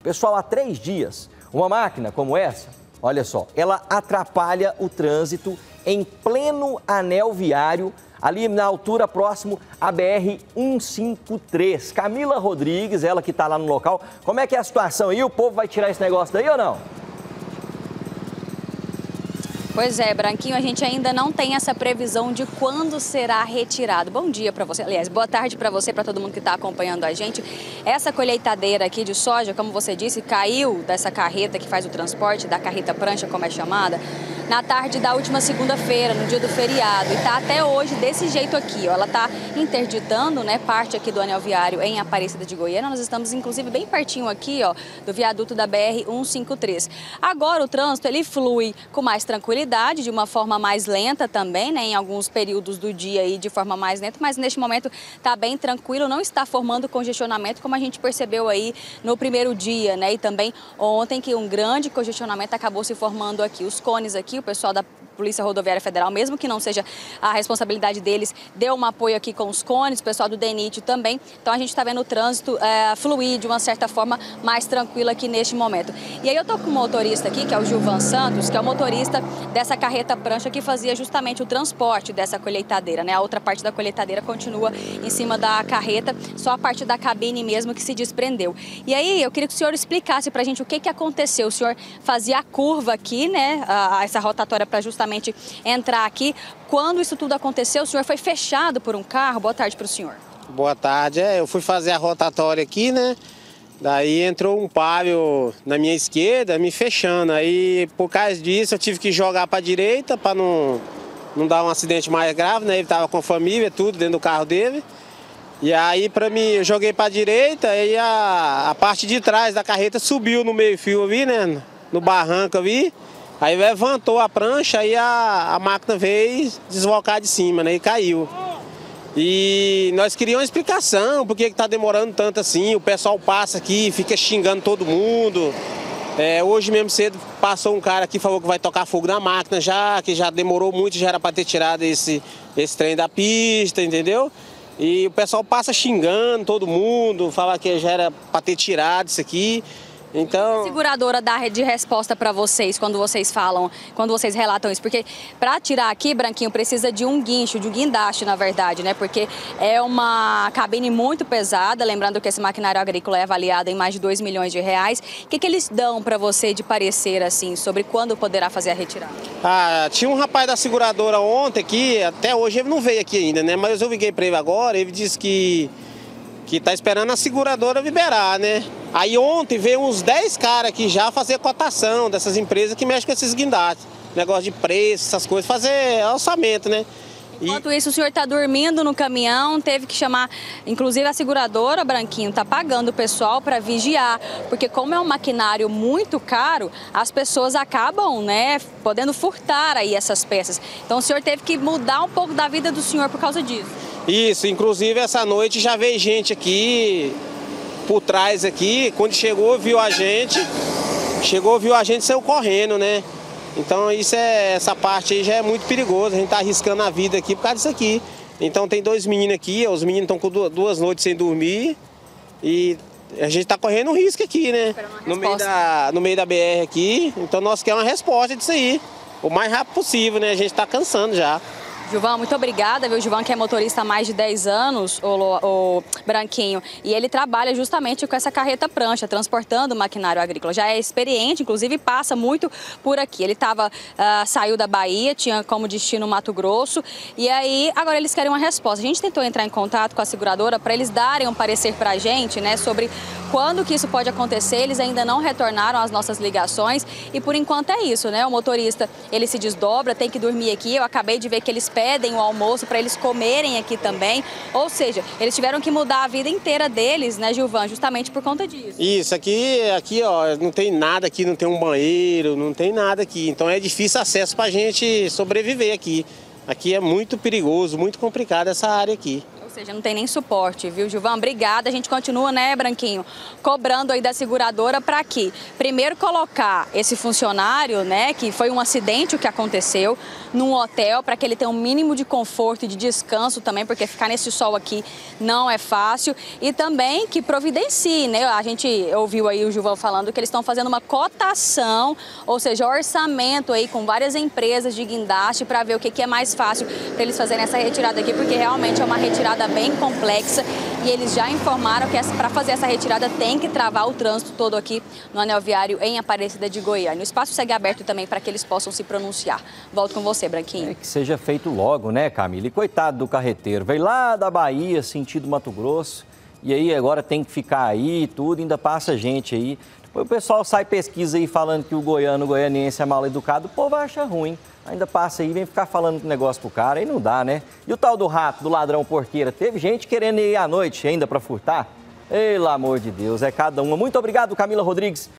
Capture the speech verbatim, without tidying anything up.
Pessoal, há três dias, uma máquina como essa, olha só, ela atrapalha o trânsito em pleno anel viário, ali na altura próximo à B R cento e cinquenta e três. Camila Rodrigues, ela que está lá no local, como é que é a situação aí? O povo vai tirar esse negócio daí ou não? Pois é, Branquinho, a gente ainda não tem essa previsão de quando será retirado. Bom dia para você, aliás, boa tarde para você, para todo mundo que está acompanhando a gente. Essa colheitadeira aqui de soja, como você disse, caiu dessa carreta que faz o transporte, da carreta prancha, como é chamada, na tarde da última segunda-feira, no dia do feriado. E está até hoje desse jeito aqui, ó. Ela está interditando, né, parte aqui do anel viário em Aparecida de Goiânia. Nós estamos, inclusive, bem pertinho aqui, ó, do viaduto da B R cento e cinquenta e três. Agora o trânsito, ele flui com mais tranquilidade, de uma forma mais lenta também, né, em alguns períodos do dia aí de forma mais lenta, mas neste momento está bem tranquilo, não está formando congestionamento como a gente percebeu aí no primeiro dia, né, e também ontem que um grande congestionamento acabou se formando aqui. Os cones aqui, o pessoal da Polícia Rodoviária Federal, mesmo que não seja a responsabilidade deles, deu um apoio aqui com os cones, o pessoal do DENIT também. Então a gente está vendo o trânsito é, fluir de uma certa forma mais tranquilo aqui neste momento. E aí eu tô com um motorista aqui, que é o Gilvan Santos, que é o motorista dessa carreta prancha que fazia justamente o transporte dessa colheitadeira, né? A outra parte da colheitadeira continua em cima da carreta, só a parte da cabine mesmo que se desprendeu. E aí eu queria que o senhor explicasse pra gente o que que aconteceu. O senhor fazia a curva aqui, né? A, essa rotatória para justamente entrar aqui. Quando isso tudo aconteceu, o senhor foi fechado por um carro? Boa tarde para o senhor. Boa tarde. É, eu fui fazer a rotatória aqui, né? Daí entrou um páreo na minha esquerda, me fechando. Aí, por causa disso, eu tive que jogar para a direita para não, não dar um acidente mais grave, né? Ele estava com a família, tudo dentro do carro dele. E aí, para mim, eu joguei para a direita e a, a parte de trás da carreta subiu no meio-fio ali, né? No barranco ali. Aí levantou a prancha e a, a máquina veio deslocar de cima, né? E caiu. E nós queríamos uma explicação, por que está demorando tanto assim. O pessoal passa aqui, fica xingando todo mundo. É, hoje mesmo cedo passou um cara aqui, falou que vai tocar fogo na máquina já, que já demorou muito, já era para ter tirado esse, esse trem da pista, entendeu? E o pessoal passa xingando todo mundo, fala que já era para ter tirado isso aqui. Então... A seguradora dá de resposta para vocês quando vocês falam, quando vocês relatam isso? Porque para tirar aqui, Branquinho, precisa de um guincho, de um guindaste, na verdade, né? Porque é uma cabine muito pesada, lembrando que esse maquinário agrícola é avaliado em mais de dois milhões de reais. O que que eles dão para você de parecer, assim, sobre quando poderá fazer a retirada? Ah, tinha um rapaz da seguradora ontem aqui, até hoje ele não veio aqui ainda, né? Mas eu liguei para ele agora, ele disse que... que tá esperando a seguradora liberar, né? Aí ontem veio uns dez caras aqui já fazer cotação dessas empresas que mexem com esses guindastes. Negócio de preço, essas coisas, fazer orçamento, né? Enquanto isso, o senhor está dormindo no caminhão, teve que chamar, inclusive a seguradora, Branquinho, está pagando o pessoal para vigiar, porque como é um maquinário muito caro, as pessoas acabam, né, podendo furtar aí essas peças. Então o senhor teve que mudar um pouco da vida do senhor por causa disso. Isso, inclusive essa noite já veio gente aqui por trás aqui, quando chegou viu a gente, chegou viu a gente saiu correndo, né? Então isso é, essa parte aí já é muito perigoso, a gente tá arriscando a vida aqui por causa disso aqui. Então tem dois meninos aqui, os meninos estão com duas noites sem dormir e a gente tá correndo um risco aqui, né? No meio, da, no meio da B R aqui, então nós queremos uma resposta disso aí, o mais rápido possível, né? A gente tá cansando já. Gilvan, muito obrigada, viu? Gilvan, que é motorista há mais de dez anos, o, o Branquinho, e ele trabalha justamente com essa carreta prancha, transportando maquinário agrícola. Já é experiente, inclusive passa muito por aqui. Ele tava, uh, saiu da Bahia, tinha como destino Mato Grosso, e aí agora eles querem uma resposta. A gente tentou entrar em contato com a seguradora para eles darem um parecer para a gente, né, sobre quando que isso pode acontecer. Eles ainda não retornaram às nossas ligações e por enquanto é isso, né? O motorista, ele se desdobra, tem que dormir aqui. Eu acabei de ver que eles pedem o almoço para eles comerem aqui também, ou seja, eles tiveram que mudar a vida inteira deles, né, Gilvan, justamente por conta disso. Isso, aqui, aqui ó, não tem nada aqui, não tem um banheiro, não tem nada aqui, então é difícil acesso para a gente sobreviver aqui. Aqui é muito perigoso, muito complicado essa área aqui. Ou seja, não tem nem suporte, viu, Gilvan? Obrigada. A gente continua, né, Branquinho, cobrando aí da seguradora para que, primeiro, colocar esse funcionário, né, que foi um acidente o que aconteceu, num hotel, para que ele tenha um mínimo de conforto e de descanso também, porque ficar nesse sol aqui não é fácil. E também que providencie, né? A gente ouviu aí o Gilvan falando que eles estão fazendo uma cotação, ou seja, orçamento aí com várias empresas de guindaste para ver o que, que é mais fácil para eles fazerem essa retirada aqui, porque realmente é uma retirada bem complexa e eles já informaram que para fazer essa retirada tem que travar o trânsito todo aqui no anel viário em Aparecida de Goiânia. O espaço segue aberto também para que eles possam se pronunciar. Volto com você, Branquinho. É que seja feito logo, né, Camila? E coitado do carreteiro, veio lá da Bahia, sentido Mato Grosso, e aí agora tem que ficar aí e tudo, ainda passa gente aí. Depois o pessoal sai pesquisa aí falando que o goiano, o goianiense é mal educado, o povo acha ruim. Ainda passa aí, vem ficar falando negócio pro cara, aí não dá, né? E o tal do rato, do ladrão porqueira, teve gente querendo ir à noite ainda para furtar? Pelo amor de Deus, é cada uma. Muito obrigado, Camila Rodrigues,